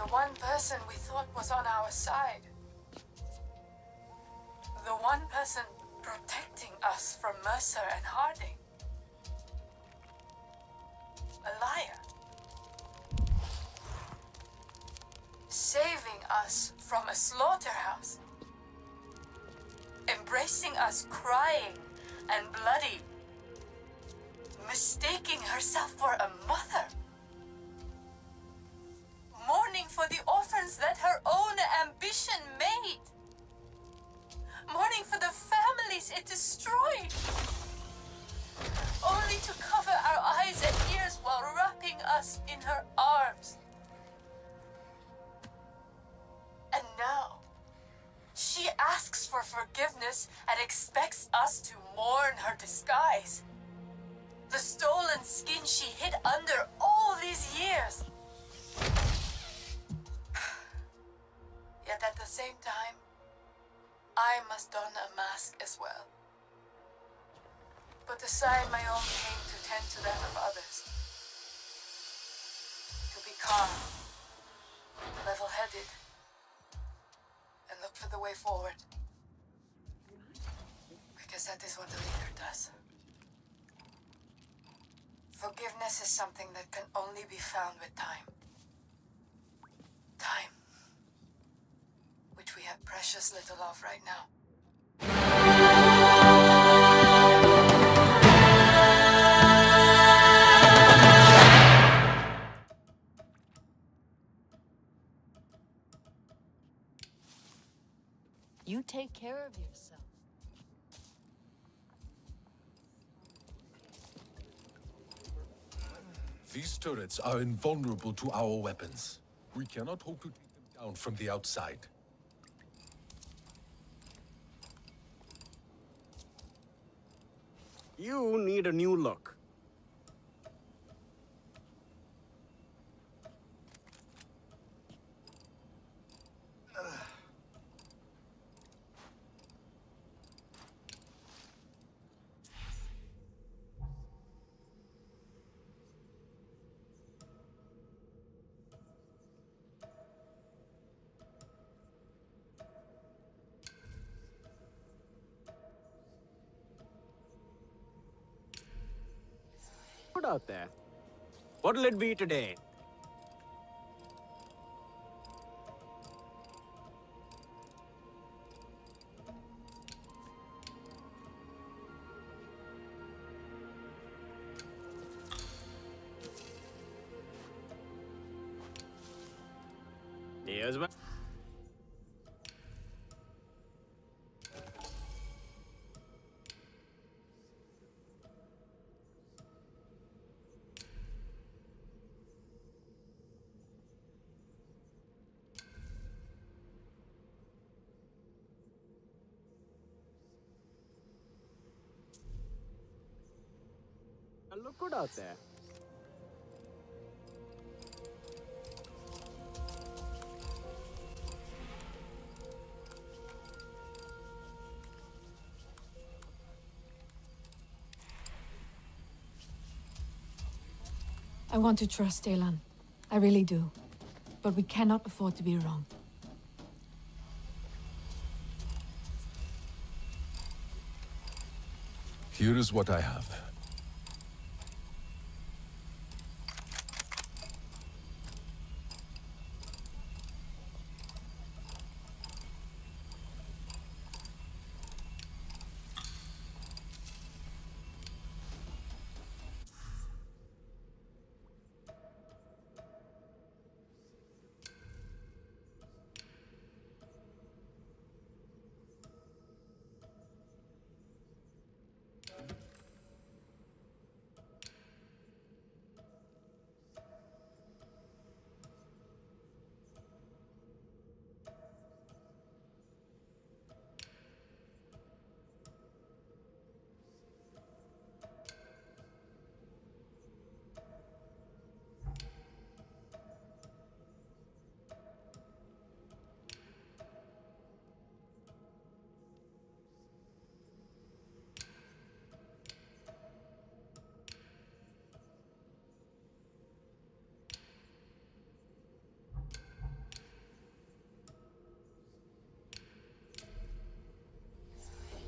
one person we thought was on our side. The one person protecting us from Mercer and Harding. A liar. Saving us from a slaughterhouse. Embracing us crying and bloody. Mistaking herself for a mother. Mourning for the orphans that her own ambition made. Mourning for the families it destroyed. Only to cover our eyes and ears while wrapping us in her arms. And now, she asks for forgiveness and expects us to mourn her disguise. The stolen skin she hid under all these years. Yet at the same time, I must don a mask as well. Put aside my own pain to tend to that of others. To be calm, level-headed, and look for the way forward. Because that is what a leader does. Forgiveness is something that can only be found with time. Time. Which we have precious little of right now. You take care of yourself. These turrets are invulnerable to our weapons. We cannot hope to take them down from the outside. You need a new look. What out there? What'll it be today? Here's my... Look good out there. I want to trust Elan. I really do. But we cannot afford to be wrong. Here is what I have.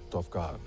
caught off guard.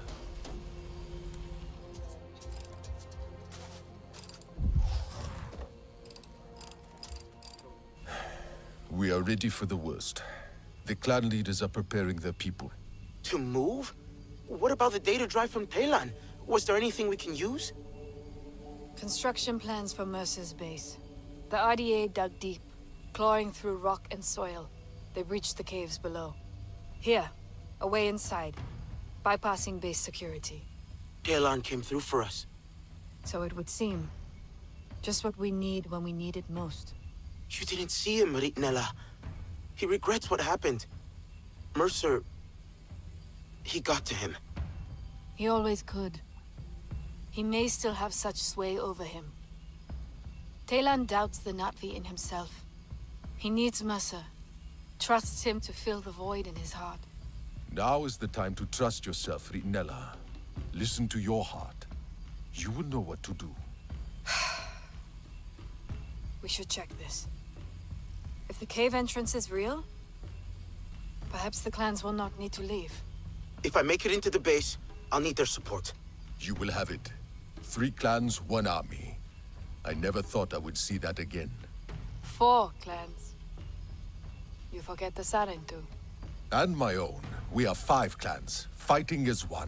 We are ready for the worst. The clan leaders are preparing their people. To move? What about the data drive from Telan? Was there anything we can use? Construction plans for Mercer's base. The RDA dug deep, clawing through rock and soil. They breached the caves below. Here, a way inside, bypassing base security. Telan came through for us. So it would seem. Just what we need when we need it most. You didn't see him, Ritnella. He regrets what happened. Mercer... he got to him. He always could. He may still have such sway over him. Telan doubts the Na'vi in himself. He needs Mercer. Trusts him to fill the void in his heart. Now is the time to trust yourself, Ritnella. Listen to your heart. You will know what to do. We should check this. If the cave entrance is real, perhaps the clans will not need to leave. If I make it into the base, I'll need their support. You will have it. 3 clans, 1 army. I never thought I would see that again. 4 clans. You forget the Sarentu. And my own. We are 5 clans, fighting as one.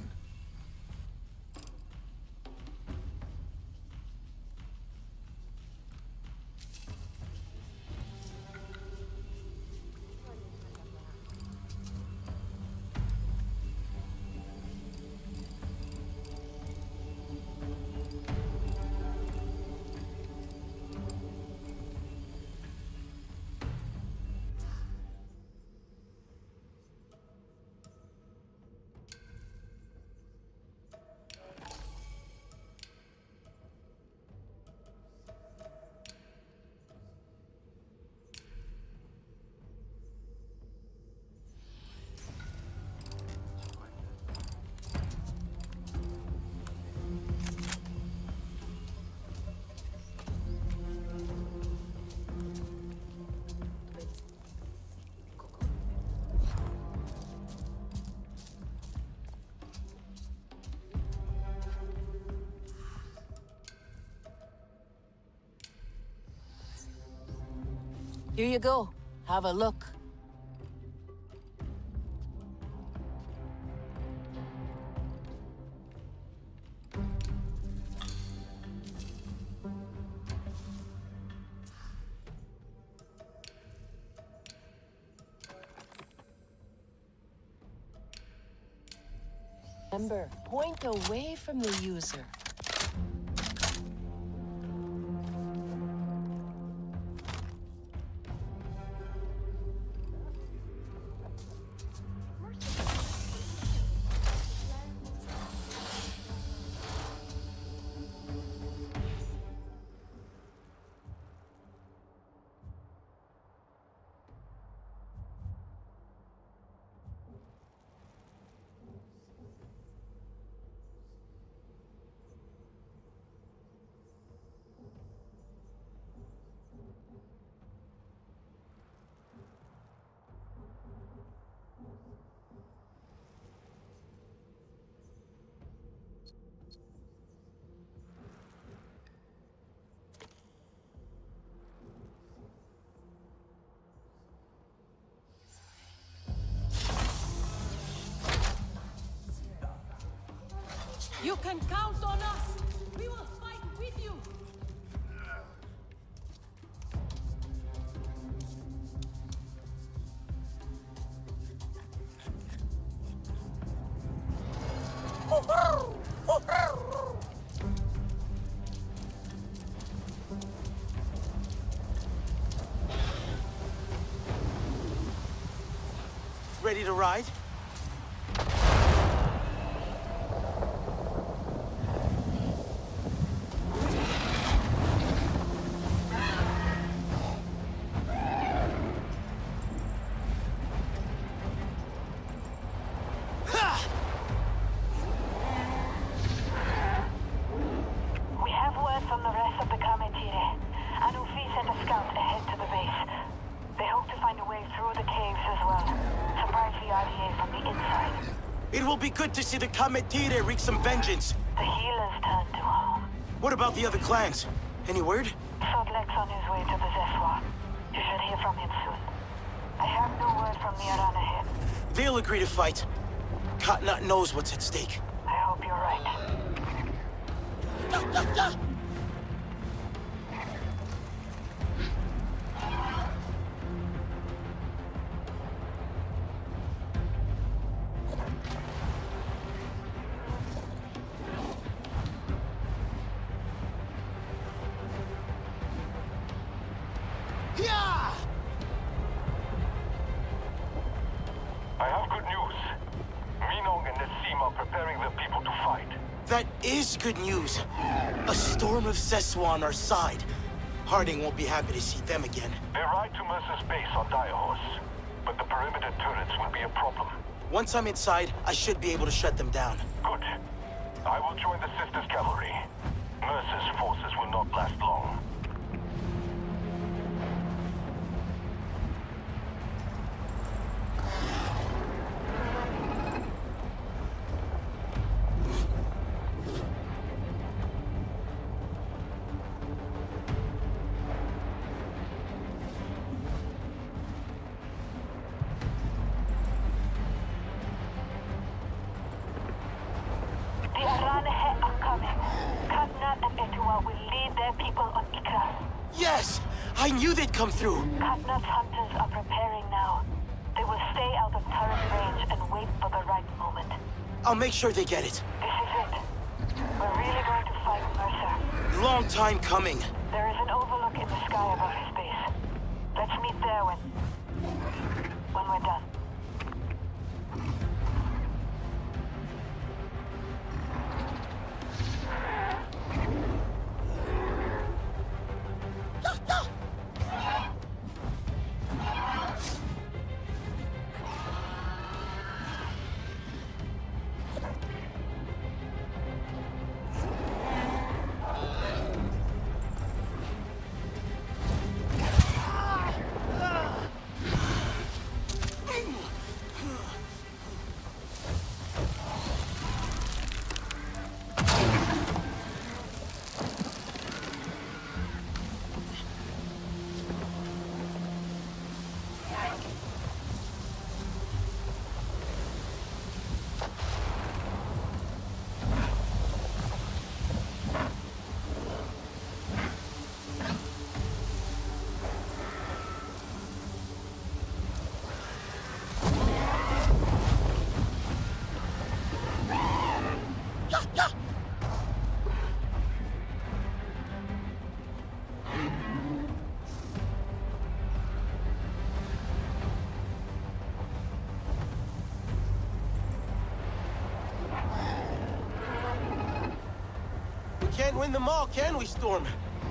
Here you go. Have a look. Remember, point away from the user. You can count on us! We will fight with you! Ready to ride? RDA It will be good to see the Kametire wreak some vengeance. The healers turned to home. What about the other clans? Any word? Sodlek's on his way to the Zeswa. You should hear from him soon. I have no word from the Arana head. They'll agree to fight. Katnat knows what's at stake. I hope you're right. I have good news. Minong and Nassim are preparing their people to fight. That is good news. A storm of Seswa on our side. Harding won't be happy to see them again. They ride to Mercer's base on Direhorse, but the perimeter turrets will be a problem. Once I'm inside, I should be able to shut them down. Good. I will join the Sisters' cavalry. Mercer's forces will not last long. The Arana are coming. Katnat and Etua will lead their people on Ikra. Yes! I knew they'd come through! Katnat's hunters are preparing now. They will stay out of turret range and wait for the right moment. I'll make sure they get it. This is it. We're really going to fight Mercer. Long time coming. There is an overlook in the sky above his base. Let's meet there when we're done. Can't win them all, can we, Storm?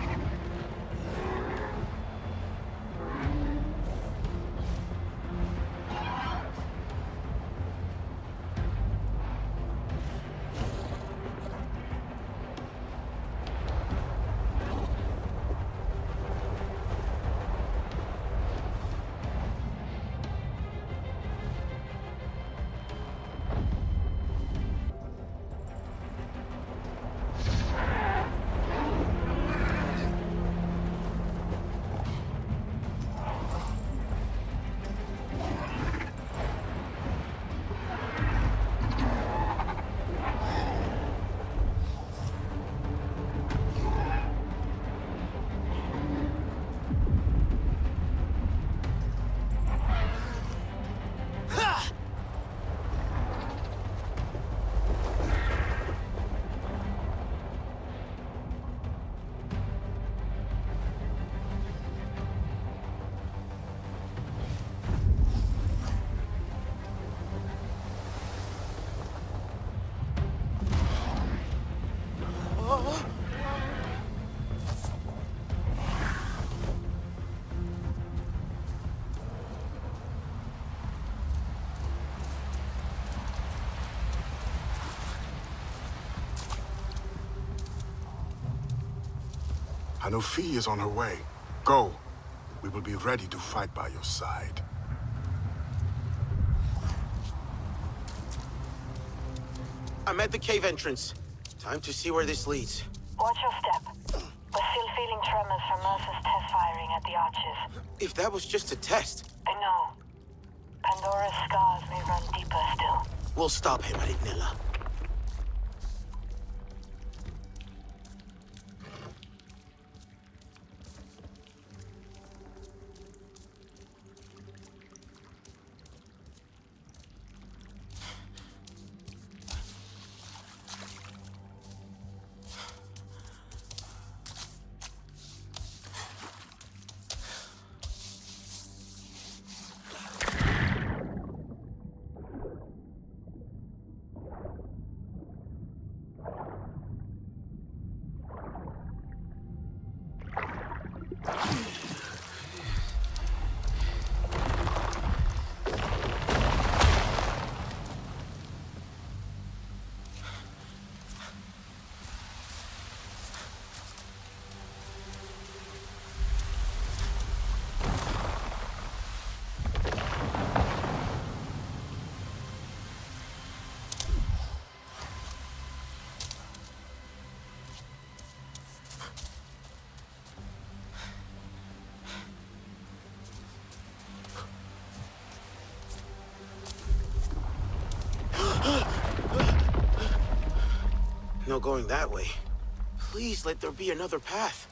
Hanufi is on her way. Go. We will be ready to fight by your side. I'm at the cave entrance. Time to see where this leads. Watch your step. We're still feeling tremors from Mercer's test firing at the arches. If that was just a test, I know. Pandora's scars may run deeper still. we'll stop him, Ritnella. No going that way. Please let there be another path.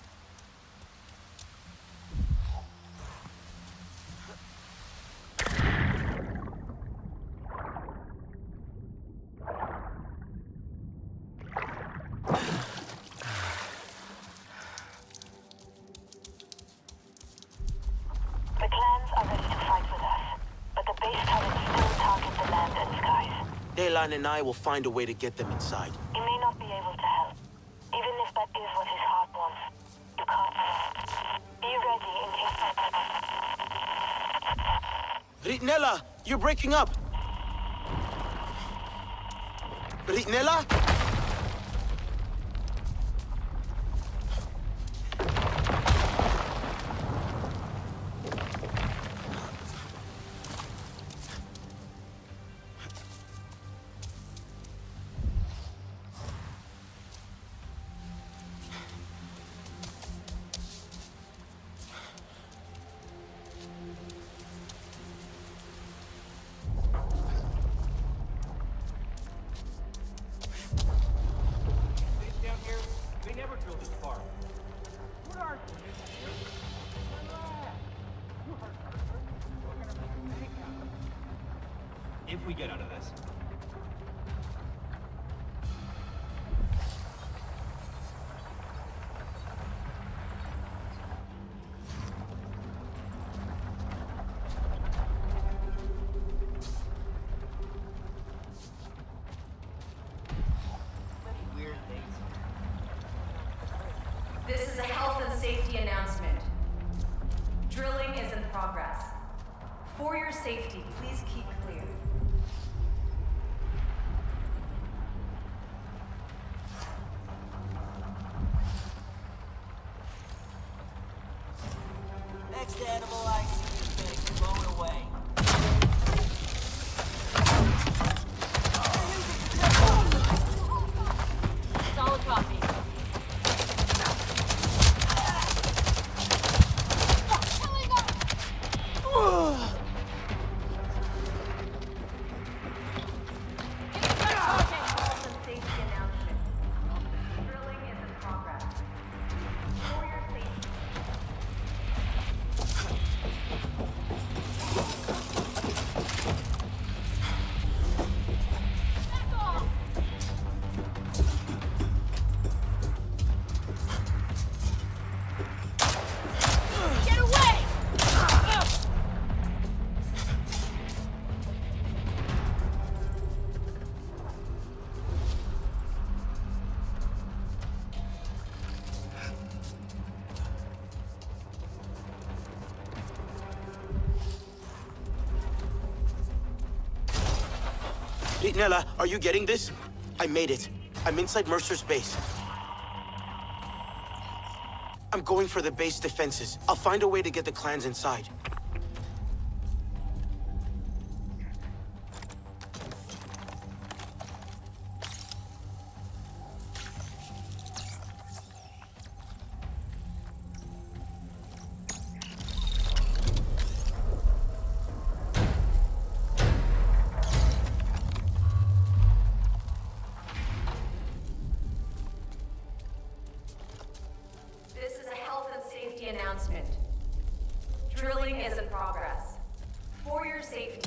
The clans are ready to fight with us, but the base turrets still target the land and skies. Daylan and I will find a way to get them inside. He may not be able to help, even if that is what his heart wants. You can't. Be ready in case. Ritnella, you're breaking up. Ritnella? If we get out of this. Weird things. This is a health and safety announcement. Drilling is in progress. For your safety, please keep clear. Next animal I see is blown away. Solid copy. Ritnella, are you getting this? I made it. I'm inside Mercer's base. I'm going for the base defenses. I'll find a way to get the clans inside. safety.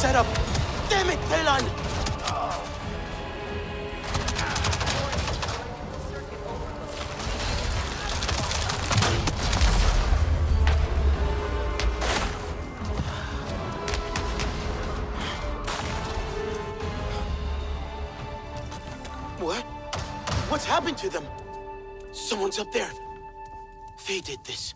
setup! Damn it, Talon! What? What's happened to them? Someone's up there. They did this.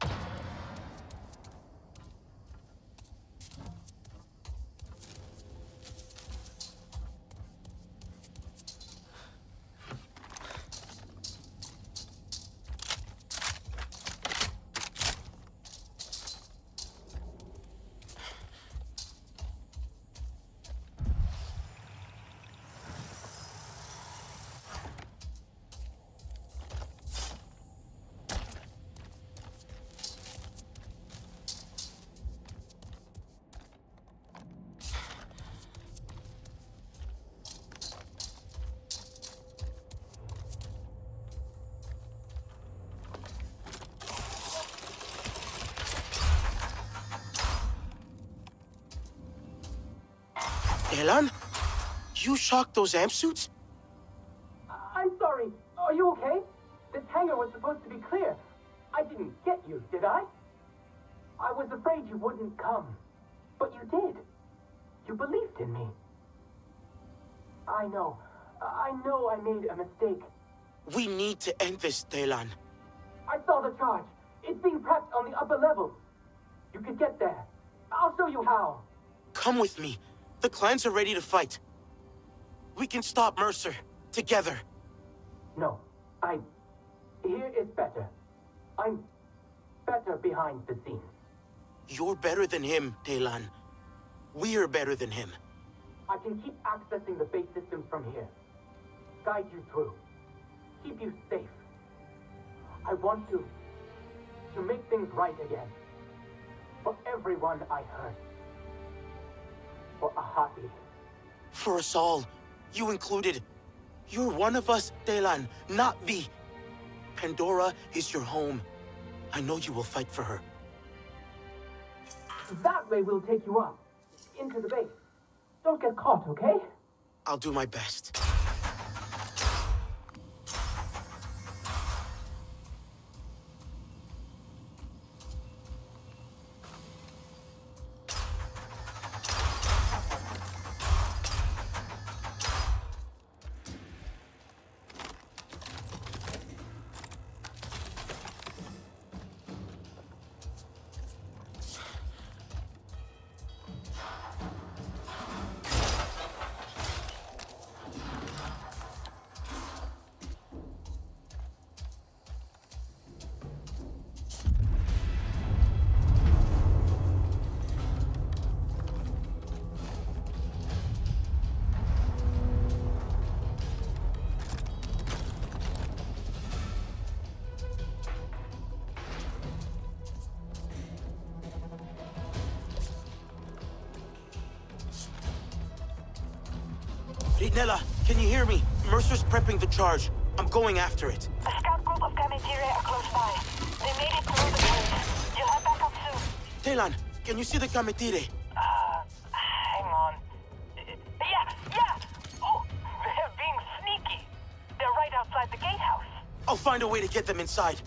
Elan? You shocked those amp suits? I'm sorry. Are you okay? This hangar was supposed to be clear. I didn't get you, did I? I was afraid you wouldn't come. But you did. You believed in me. I know I made a mistake. We need to end this, Talon. I saw the charge. It's being prepped on the upper levels. You could get there. I'll show you how. Come with me. The clans are ready to fight. We can stop Mercer. Together. No. Here is better. I'm better behind the scenes. You're better than him, Talon. We're better than him. I can keep accessing the base systems from here. Guide you through. Keep you safe. I want to make things right again. For everyone I hurt. For a heartbeat. For us all. You included. You're one of us, Talon, not V. Pandora is your home. I know you will fight for her. That way we'll take you up. Into the base. Don't get caught, okay? I'll do my best. Nella, can you hear me? Mercer's prepping the charge. I'm going after it. A scout group of Kametire are close by. They made it through the cave. You'll have backup soon. Talon, can you see the Kametire? Hang on. Yeah! Oh, they're being sneaky. They're right outside the gatehouse. I'll find a way to get them inside.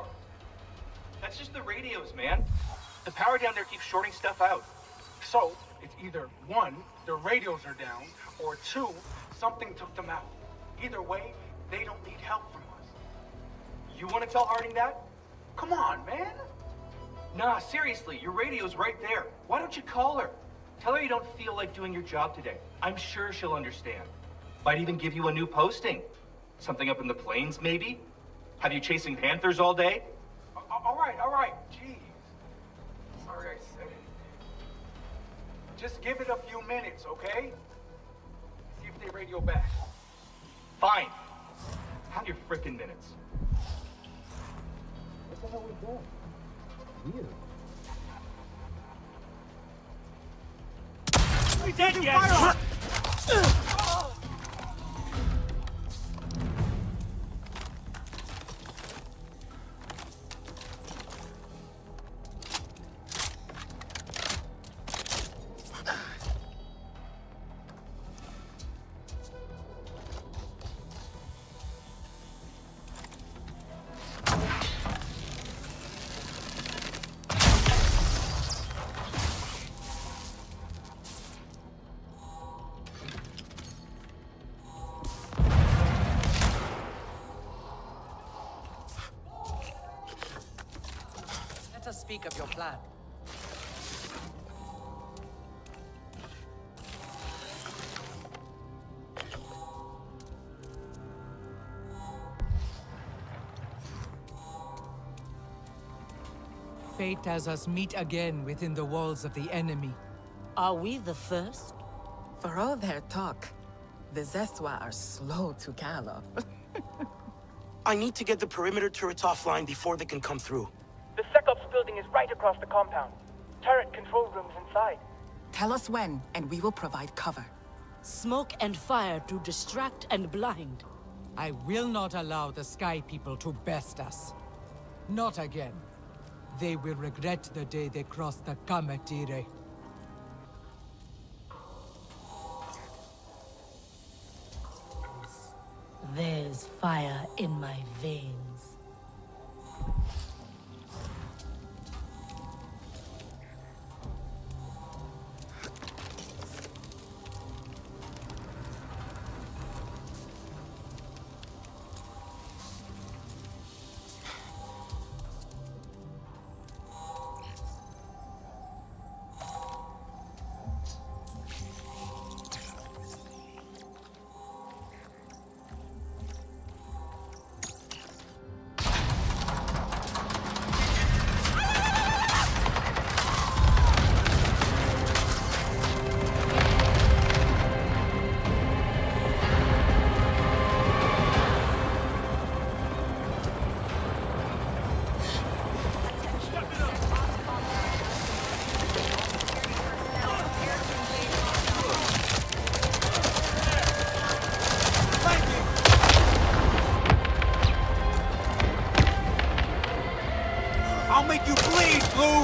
That's just the radios, man. The power down there keeps shorting stuff out. So, It's either one, their radios are down, or two, something took them out. Either way, they don't need help from us. You want to tell Harding that? Come on, man. Nah, seriously, your radio's right there. Why don't you call her? Tell her you don't feel like doing your job today. I'm sure she'll understand. Might even give you a new posting. Something up in the plains, maybe? Have you chasing panthers all day? All right. Jeez. Sorry I said it. Just give it a few minutes, okay? See if they radio back. Fine. Have your frickin' minutes. What the hell was that? Weird. We dead yet? Let us speak of your plan. Fate has us meet again within the walls of the enemy. Are we the first? For all their talk, the Zeswa are slow to gallop. I need to get the perimeter turrets offline before they can come through. The SecOps building is right across the compound. Turret control rooms inside. Tell us when, and we will provide cover. Smoke and fire to distract and blind. I will not allow the Sky People to best us. Not again. They will regret the day they crossed the Kametire. There's fire in my veins. I'll make you bleed, Blue!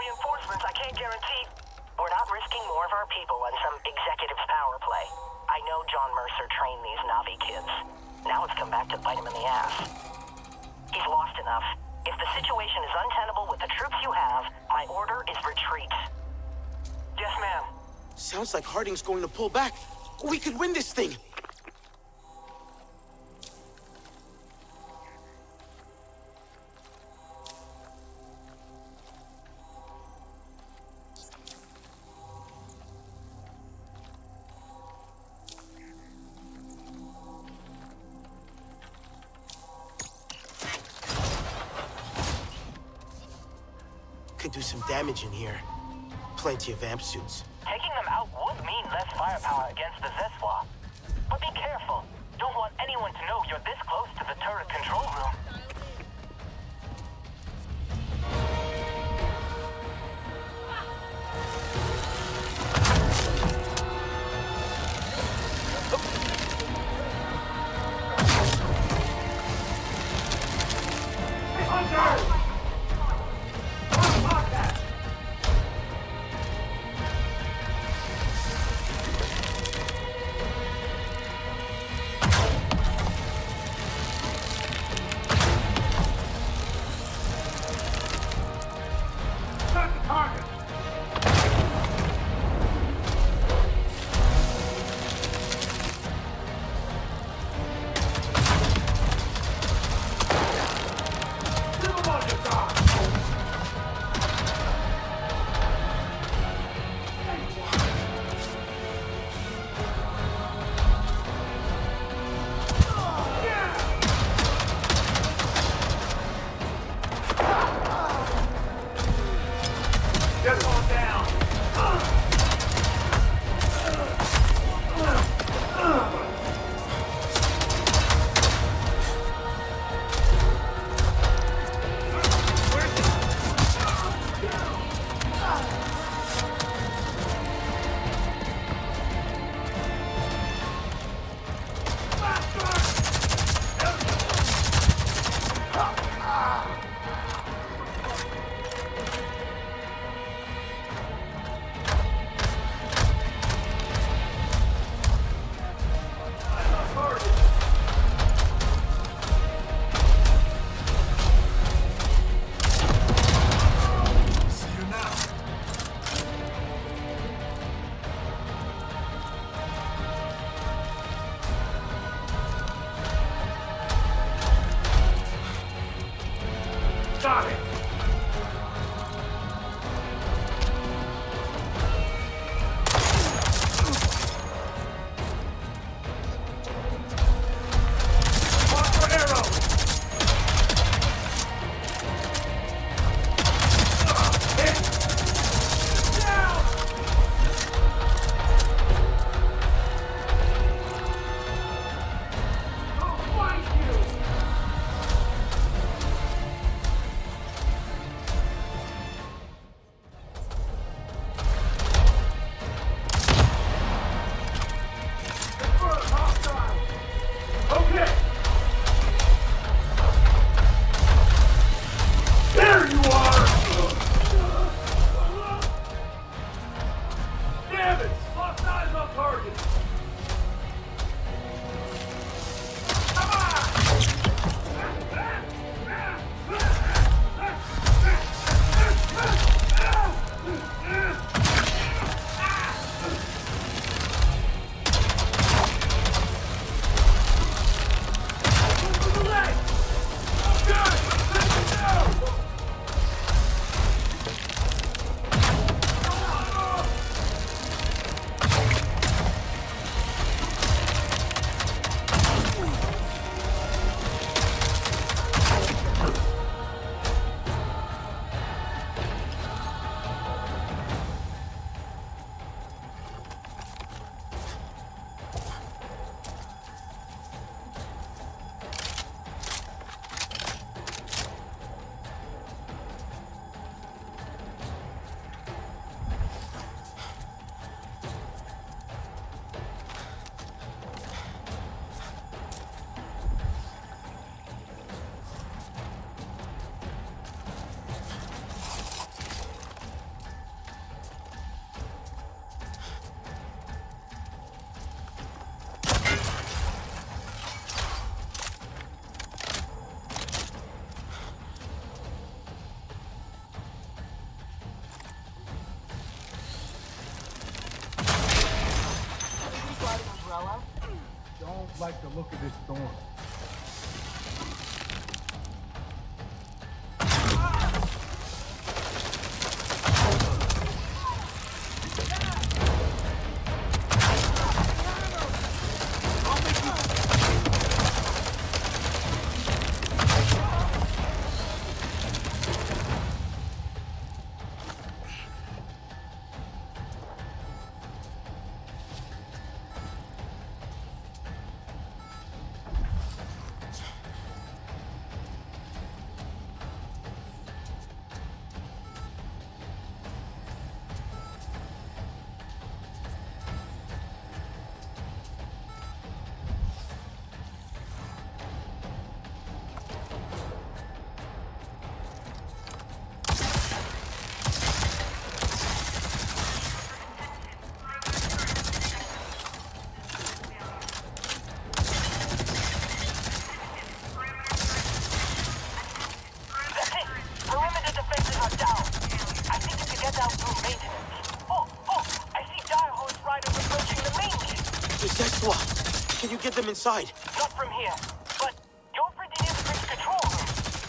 reinforcements, I can't guarantee... We're not risking more of our people on some executive's power play. I know John Mercer trained these Na'vi kids. Now it's come back to bite him in the ass. He's lost enough. If the situation is untenable with the troops you have, my order is retreat. Yes, ma'am. Sounds like Harding's going to pull back. We could win this thing! Could do some damage in here. Plenty of amp suits. Taking them out would mean less firepower against the Zeswa. But be careful. Don't want anyone to know you're this close to the turret control room. like the look of this storm. Can you get them inside? Not from here, but you're pretty near the bridge control room.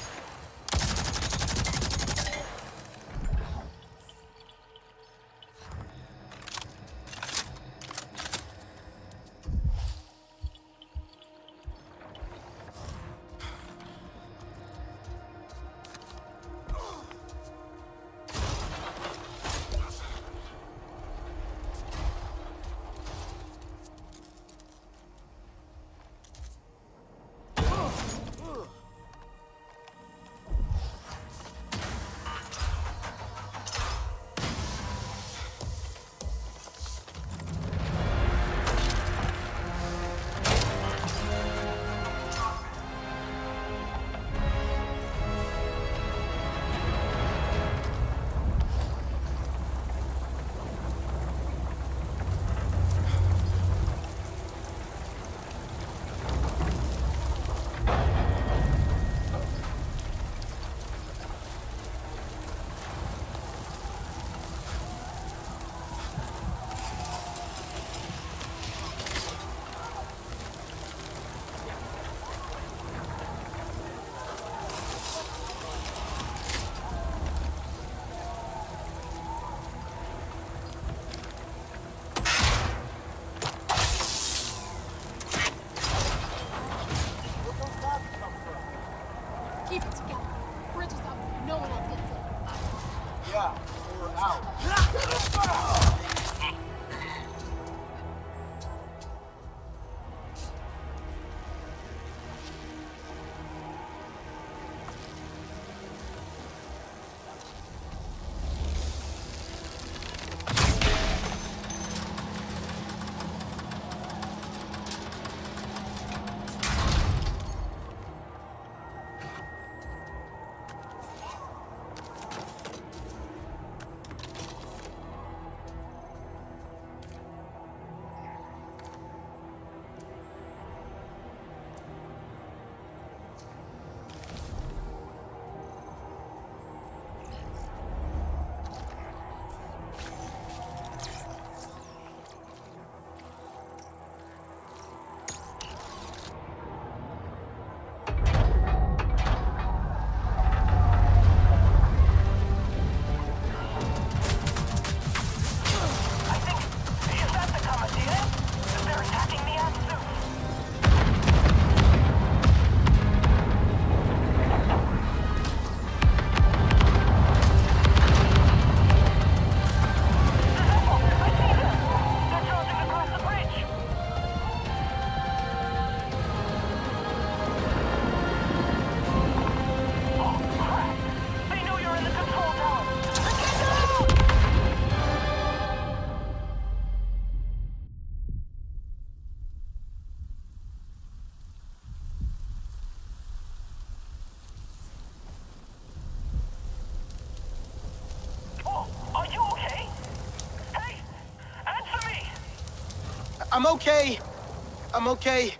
I'm okay. I'm okay.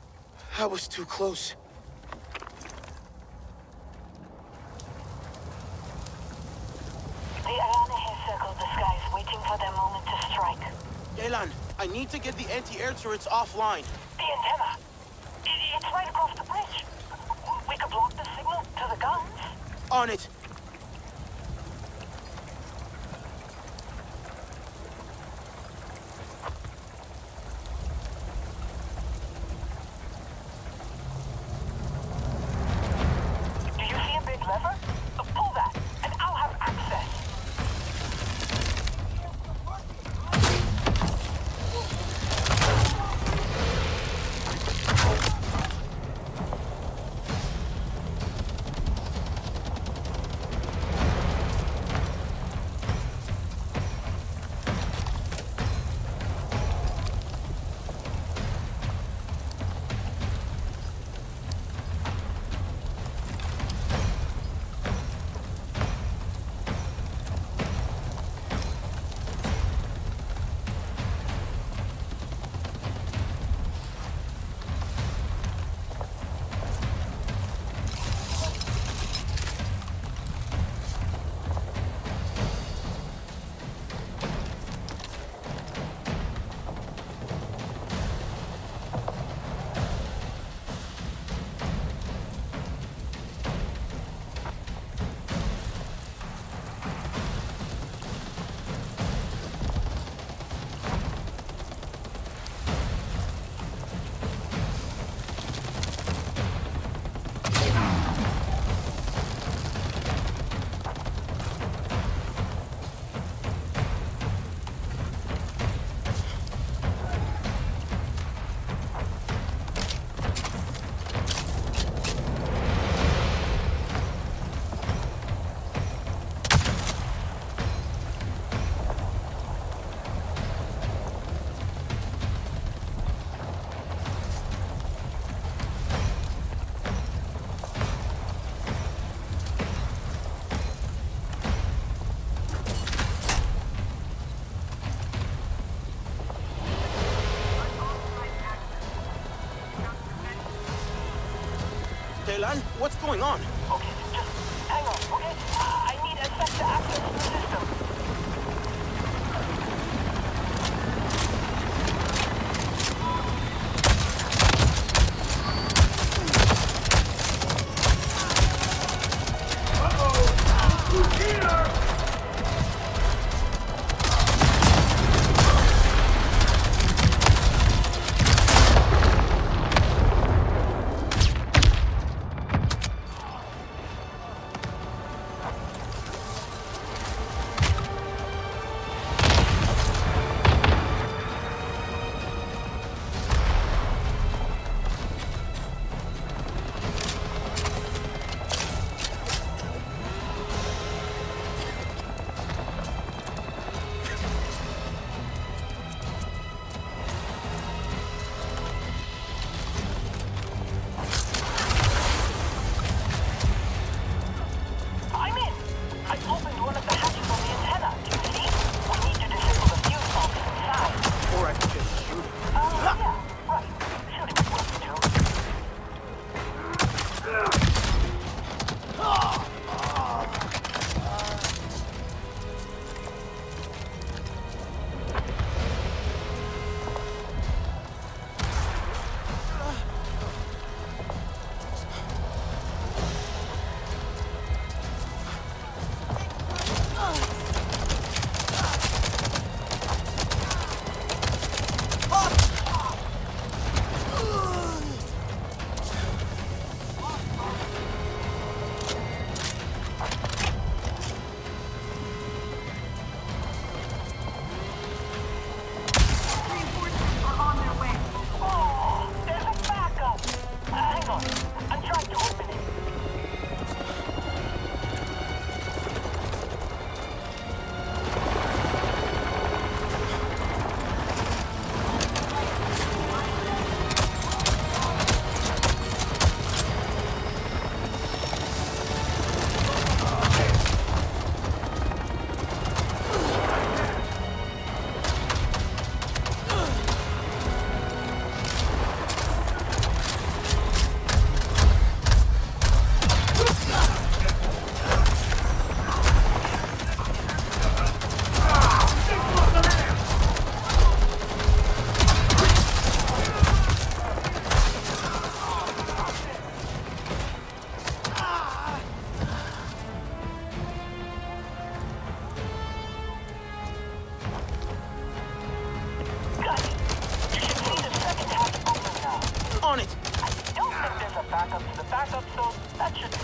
I was too close. The Ayana has circled the skies, waiting for their moment to strike. Yelan, I need to get the anti-air turrets offline. The antenna. on it. Do you see a big lever? Pull that, and I'll have access. Daylan, what's going on? Okay, just hang on, okay? I need a sec to access the system. backup to the backup, so that should...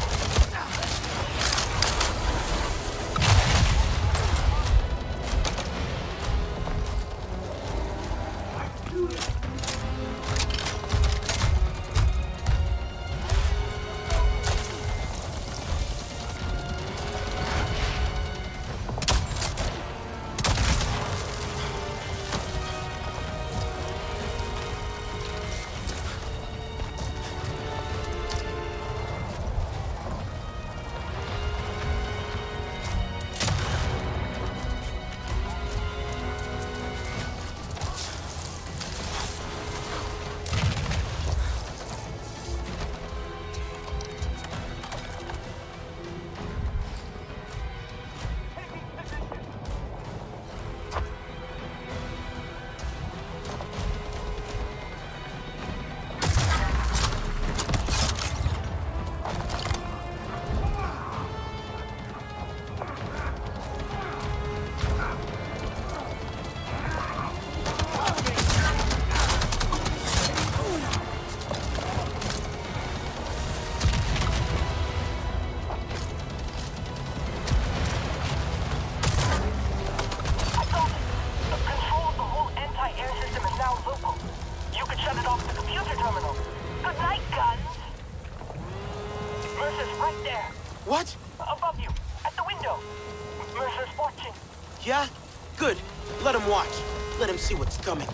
What? Above you, at the window. Mercer's watching. Yeah? Good. Let him watch. Let him see what's coming.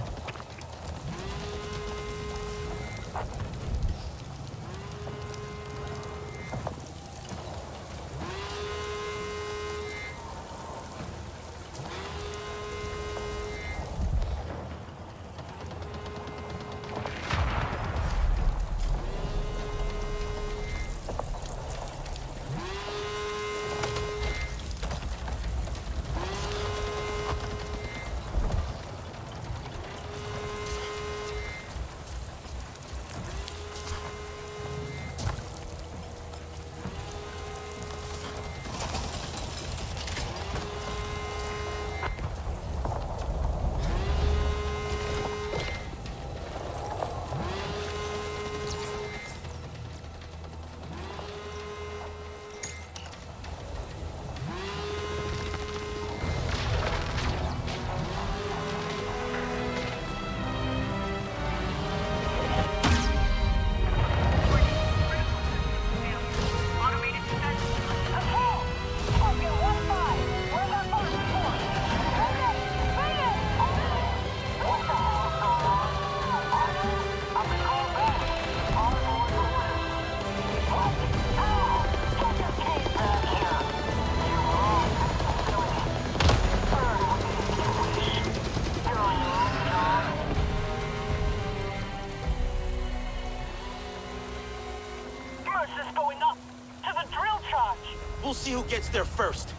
We'll see who gets there first.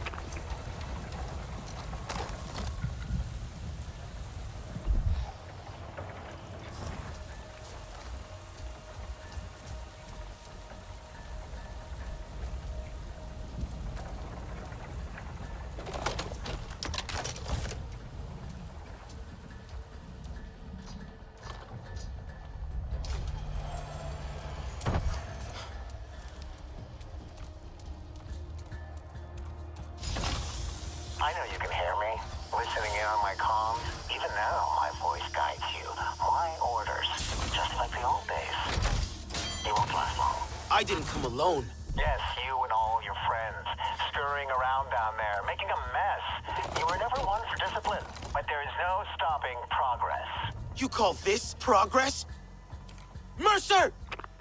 I know you can hear me. Listening in on my comms. Even now, my voice guides you. My orders. Just like the old days. You won't last long. I didn't come alone. Yes, you and all your friends. Scurrying around down there, making a mess. You were never one for discipline. But there is no stopping progress. You call this progress? Mercer!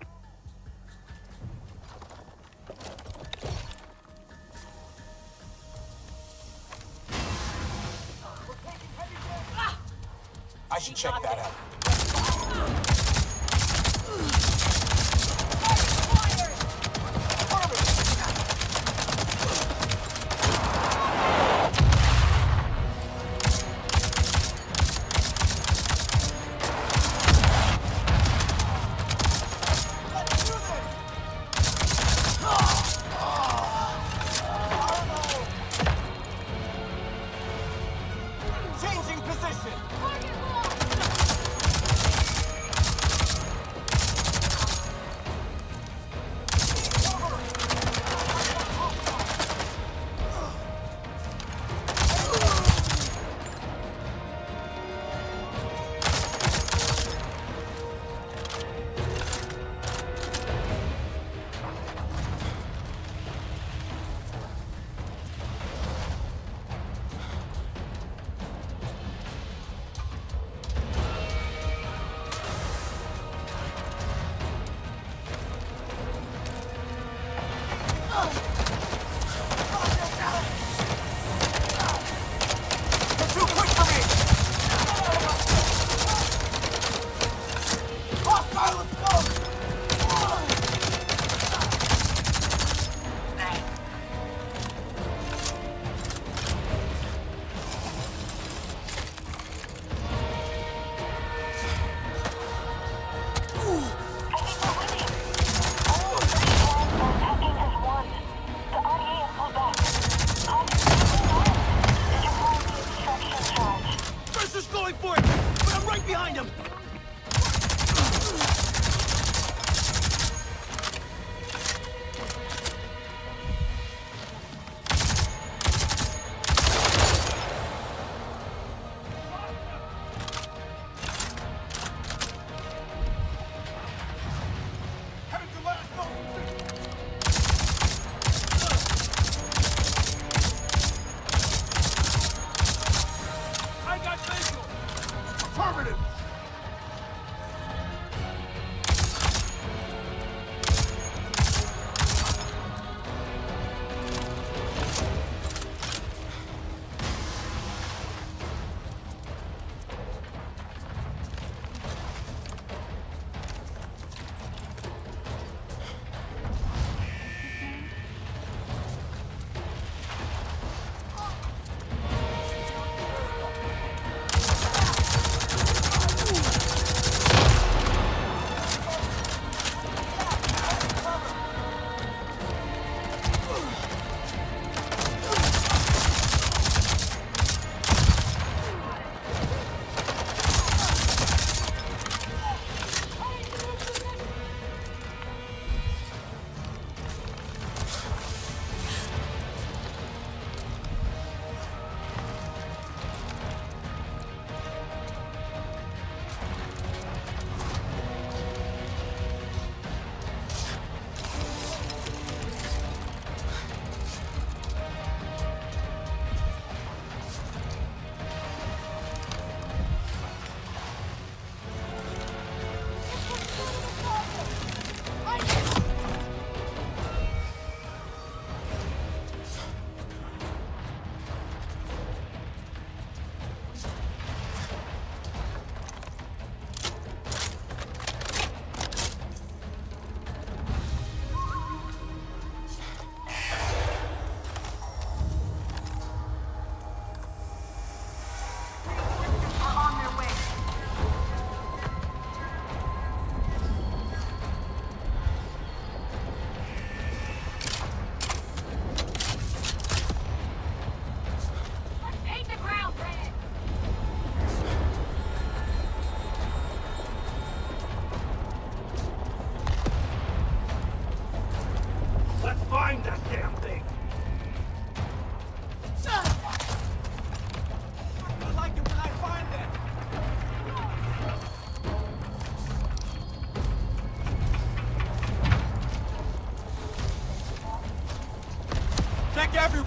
I should check that out. Changing position. find that damn thing! I like it when I find it! Check every...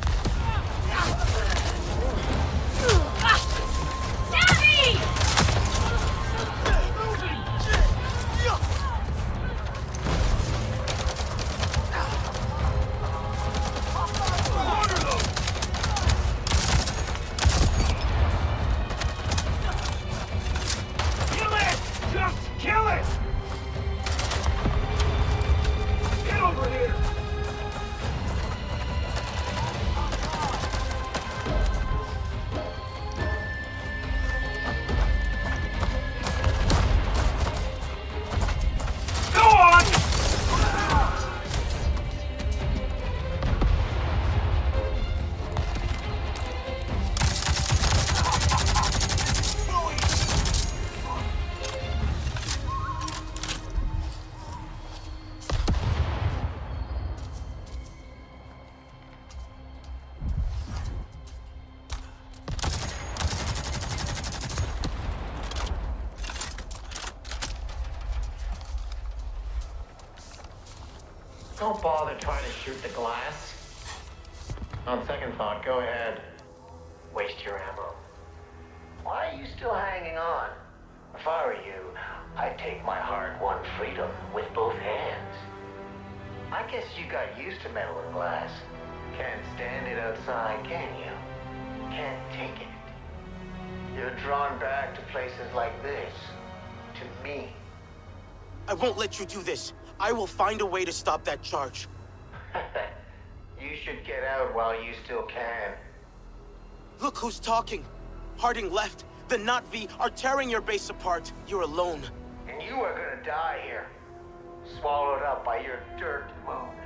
Don't bother trying to shoot the glass. On second thought, go ahead. Waste your ammo. Why are you still hanging on? If I were you, I'd take my hard-won freedom with both hands. I guess you got used to metal and glass. Can't stand it outside, can you? Can't take it. You're drawn back to places like this. To me. I won't let you do this. I will find a way to stop that charge. You should get out while you still can. Look who's talking. Harding left. The Not-V are tearing your base apart. You're alone. And you are gonna die here. Swallowed up by your dirt moon.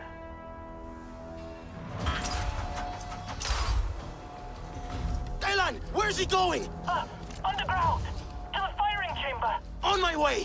Dylan, where's he going? Underground! To the firing chamber! On my way!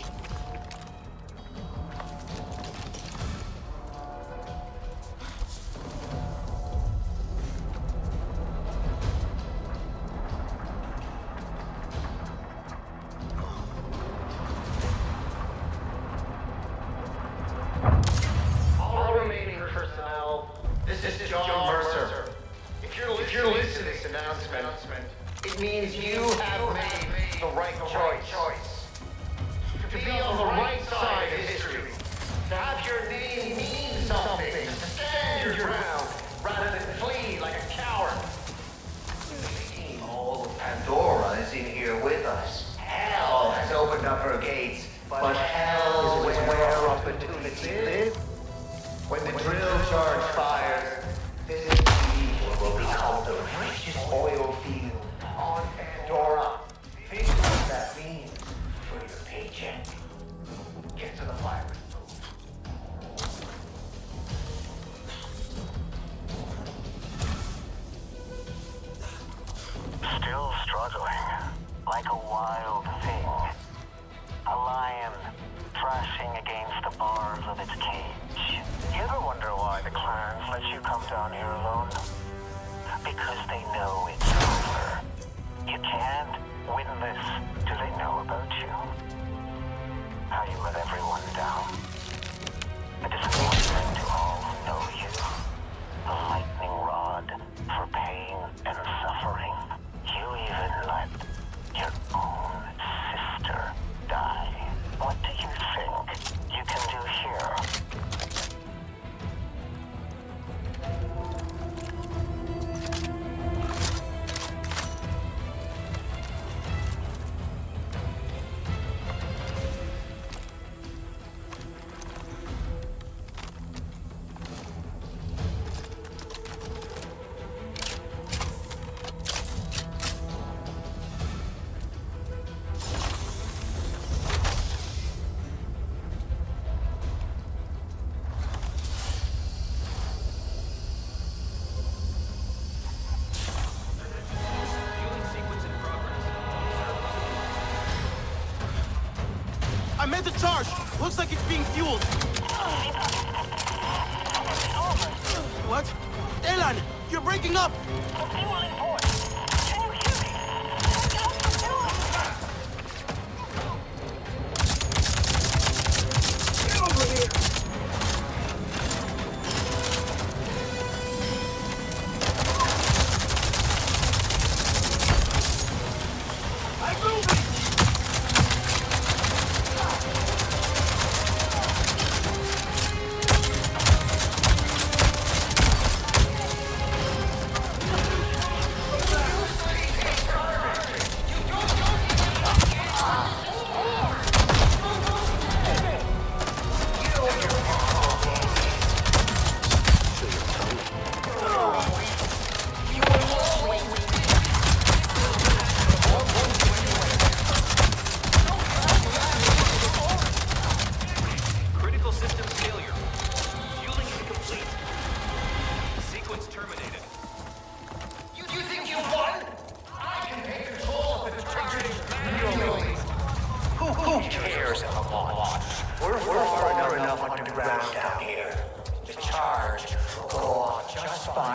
All remaining personnel, this is John Mercer. If you're listening to this announcement, it means you have made the right choice. To be on the right side of history. To have your name mean something. To stand your ground rather than flee like a coward. All of Pandora is in here with us. Hell has opened up her gates, but hell is where opportunity lives. When the drill charge fires, this region will become the richest oil field on Pandora. Think what that means for your paycheck. Get to the fire. Still struggling, like a wild thing. A lion thrashing against the bars of its cage. You ever wonder why the clans let you come down here alone? Because they know it's over. You can't win this. Do they know about you? How you let everyone down? A disappointment to all who know you. A lightning rod for pain and suffering. You even let your own sister die. What do you think you can do here? I made the charge! Looks like it's being fueled!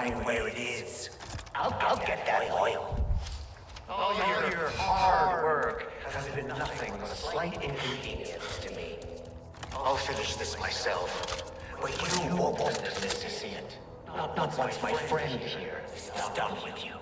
find where it is. I'll get that oil. All your hard work has been nothing but a slight inconvenience to me. I'll finish this myself, but you won't live to see it. Not once my friend here is done with you.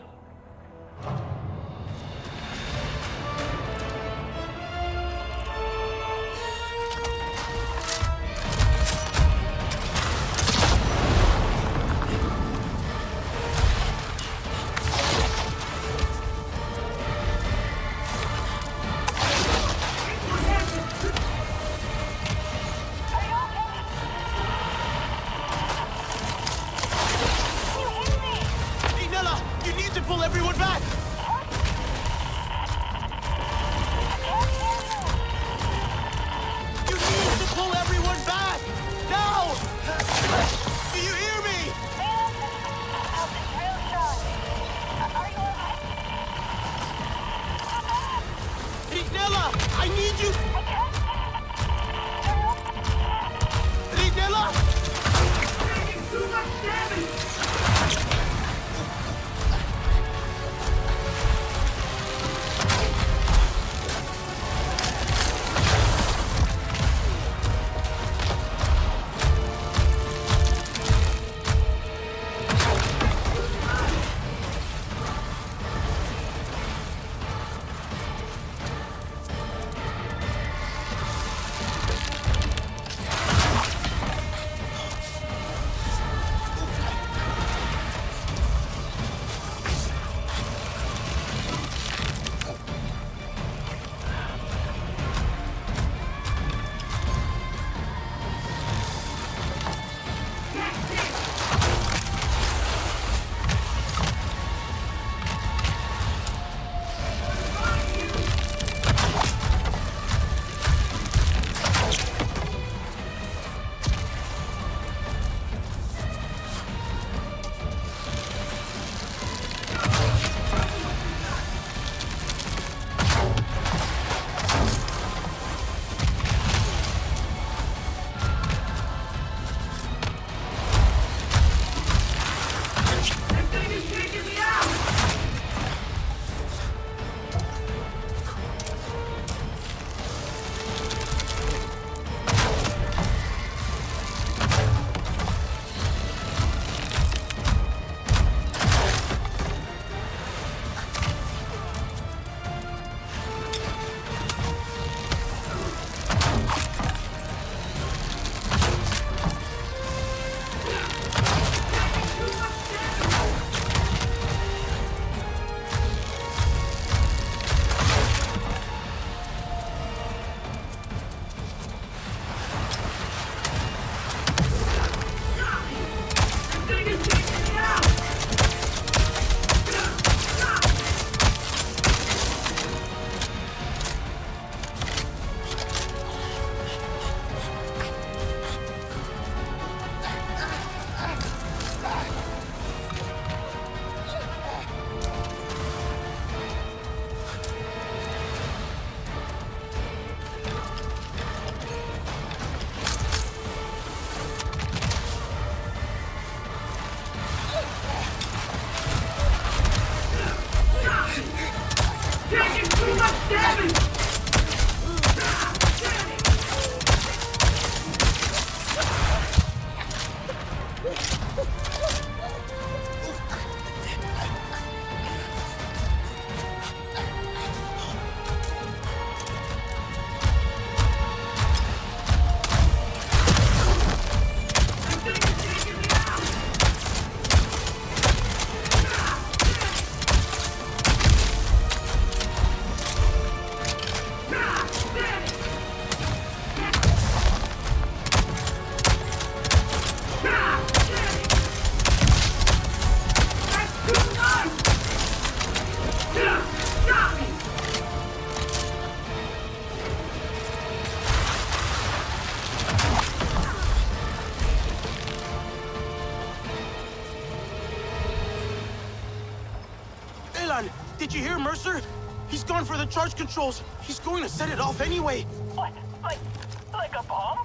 Did you hear Mercer? He's gone for the charge controls. He's going to set it off anyway. What? Like a bomb?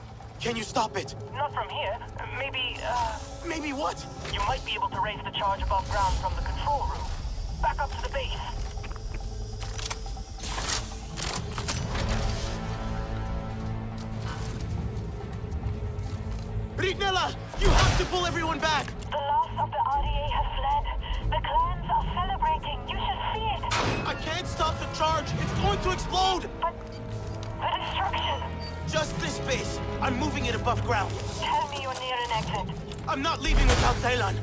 Can you stop it? Not from here. Maybe, Maybe what? you might be able to raise the charge above ground from the control room. Back up to the base. Reconnect! You have to pull everyone back! The last of the RDA have fled. The clans are celebrating. You should see it. I can't stop the charge! It's going to explode! But the destruction. Just this base. I'm moving it above ground. Tell me you're near an exit. I'm not leaving without Thailand.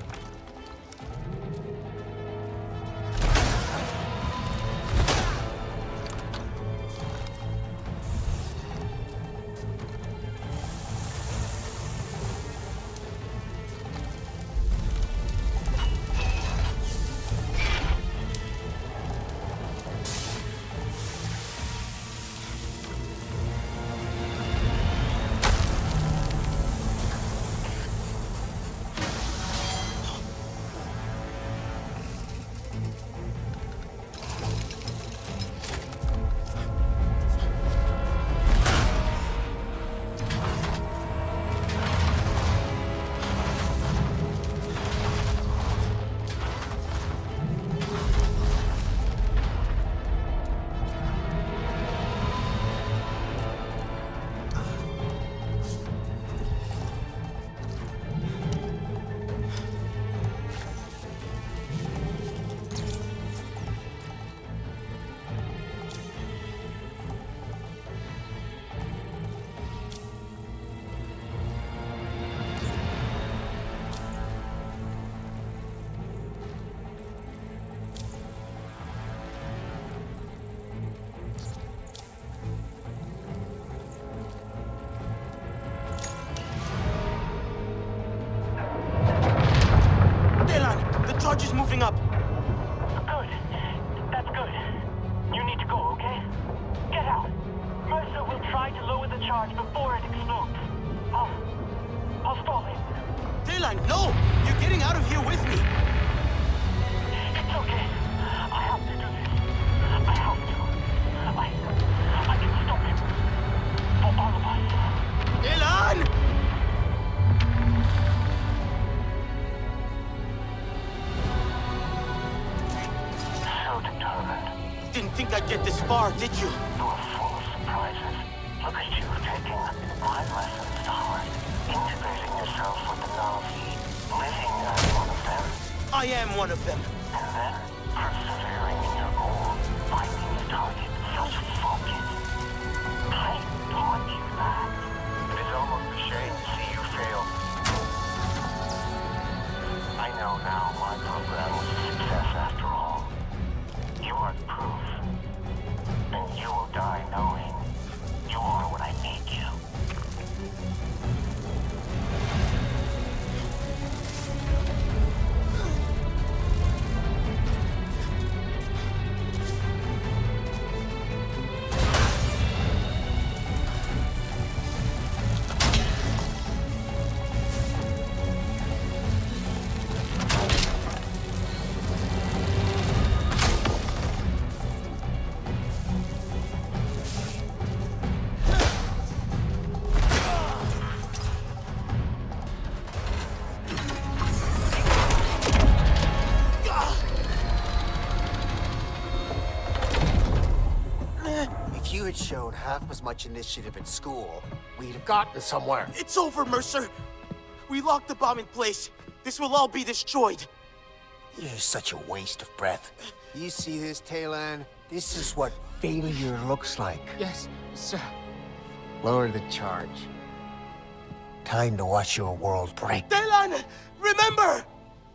Charge is moving up. Good. That's good. You need to go, okay? Get out. Mercer will try to lower the charge before it explodes. I'll stall him. Dayline, no! You're getting out of here with me. It's okay. I have to do this. I have to. I can stop him. For all of us. Dayline! Didn't think I'd get this far, did you? You're full of surprises. Look at you taking my lessons to heart, integrating yourself with the Navi, living as one of them. I am one of them. And then persevering in your goal, finding your target, such focus. I taught you that. It is almost a shame to see you fail. I know now my program was a success after all. You are the proof. And you will die knowing you are what I made you. Shown half as much initiative in school, we'd have gotten somewhere. It's over, Mercer. We locked the bomb in place. This will all be destroyed. You're such a waste of breath. You see this, Talon? This is what failure looks like. Yes, sir. Lower the charge. Time to watch your world break. Talon, remember!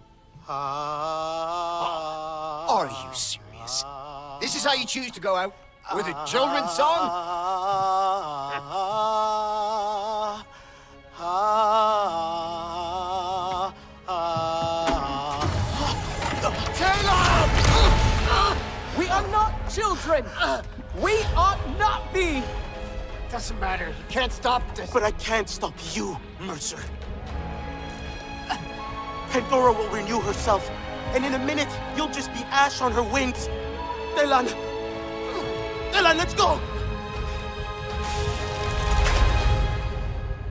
Are you serious? This is how you choose to go out? With a children's song? We are not children! We ought not be! Doesn't matter. You can't stop this. But I can't stop you, Mercer. Pandora will renew herself, and in a minute, you'll just be ash on her wings. Talon! Talon, let's go!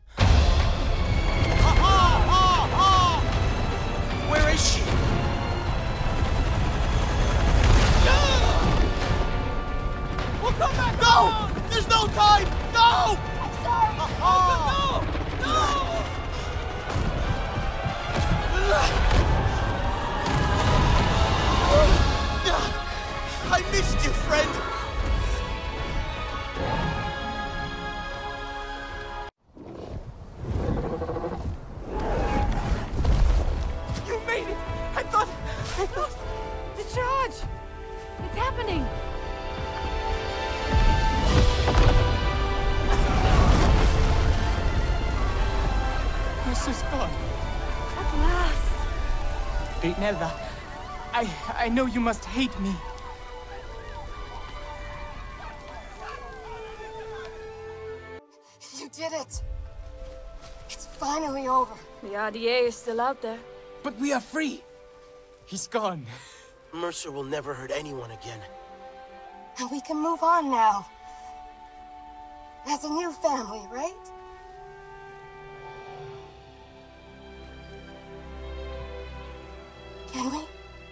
Mercer's gone. At last. Ritnella, I know you must hate me. You did it. It's finally over. The RDA is still out there. But we are free. He's gone. Mercer will never hurt anyone again. And we can move on now. As a new family, right? Can we?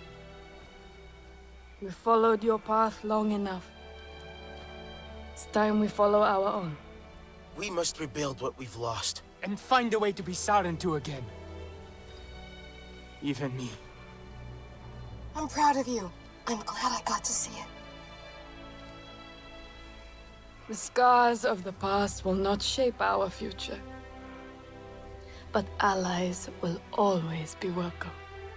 We followed your path long enough. It's time we follow our own. We must rebuild what we've lost. And find a way to be Sarentu again. Even me. I'm proud of you. I'm glad I got to see it. The scars of the past will not shape our future. But allies will always be welcome.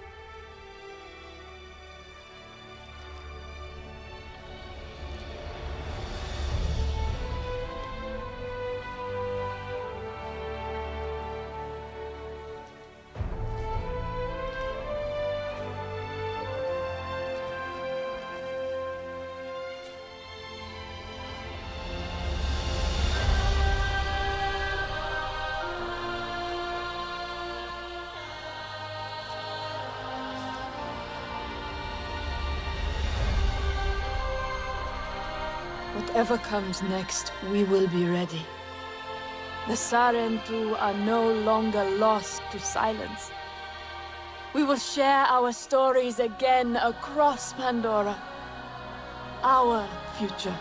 Whatever comes next, we will be ready. The Sarentu are no longer lost to silence. We will share our stories again across Pandora. Our future.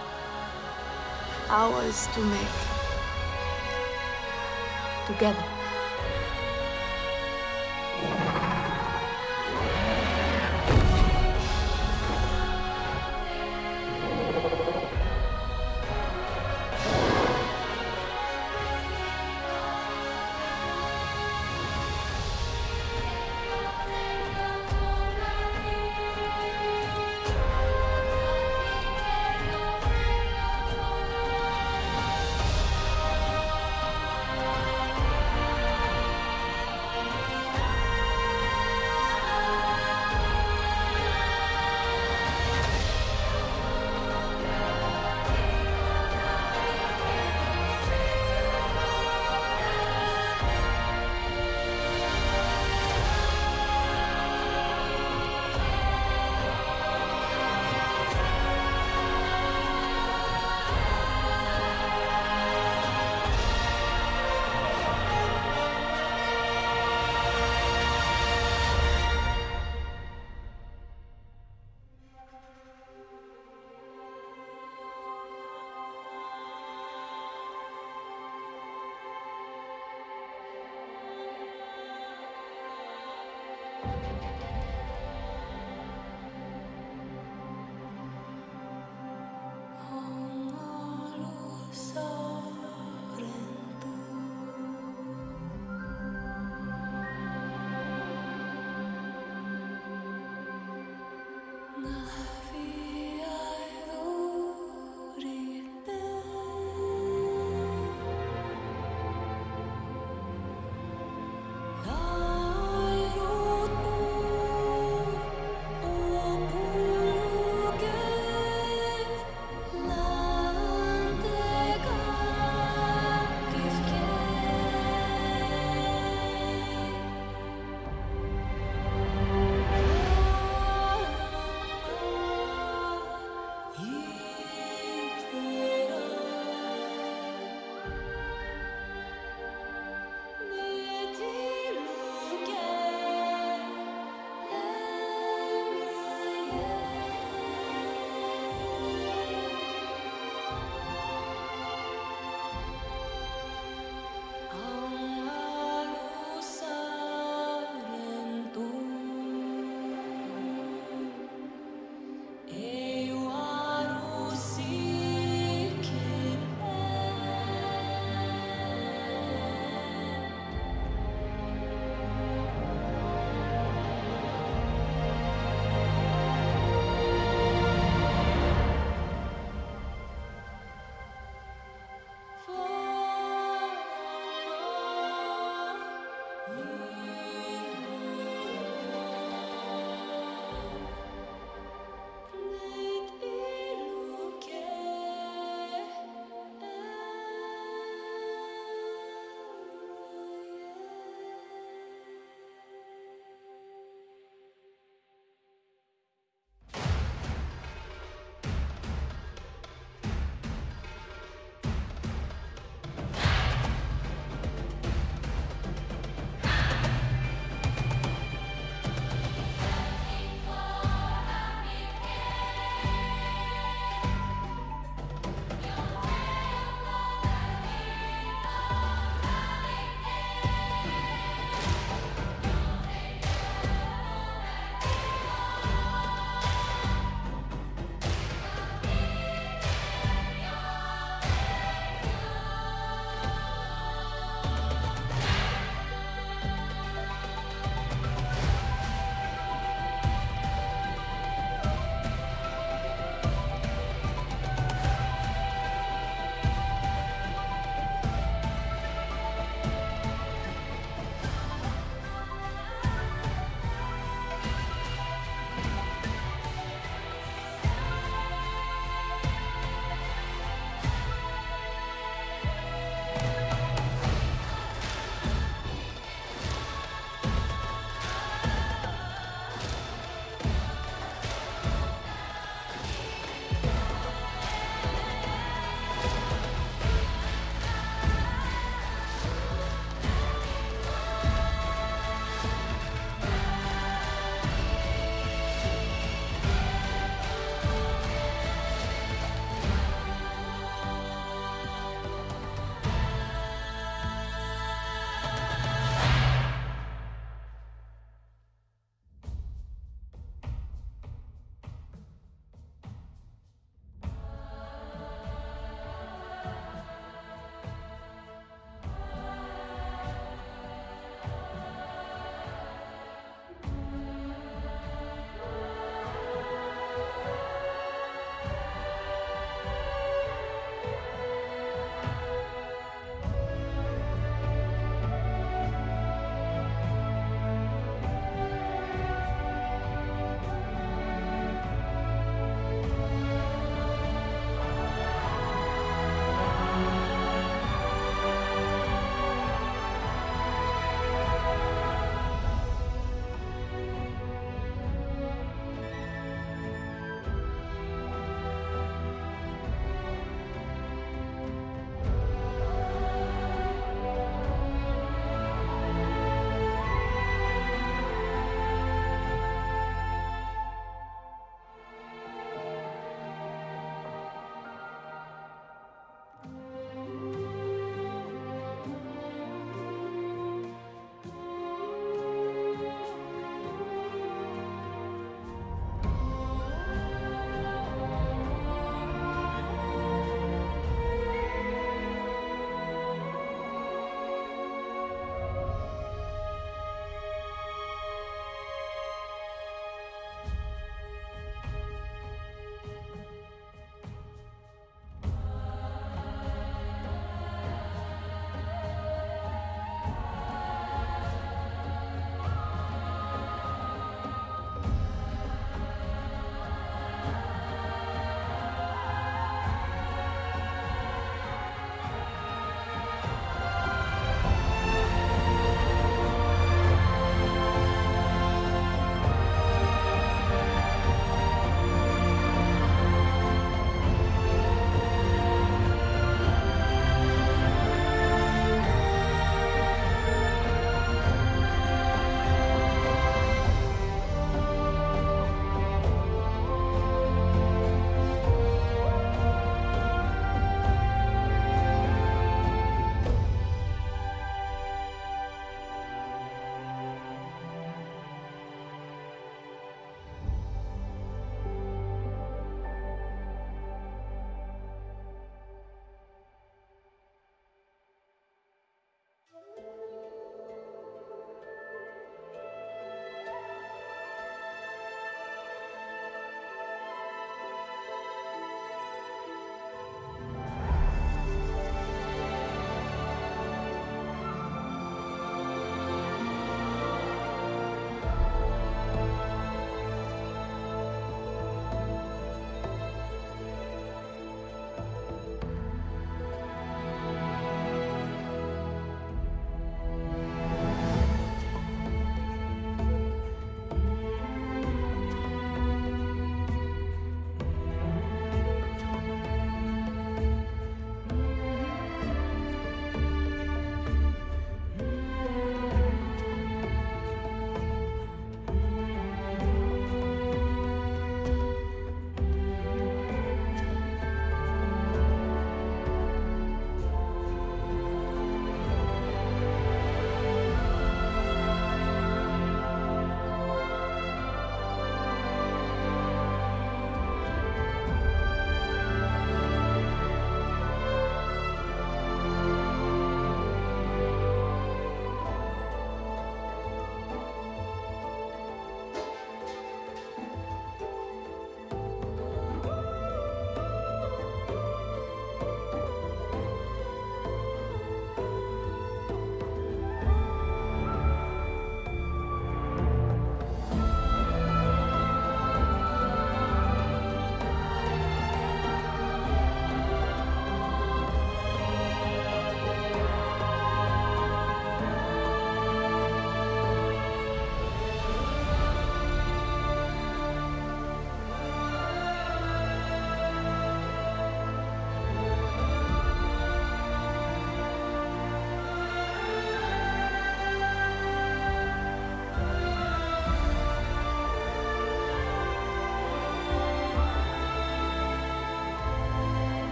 Ours to make. Together. You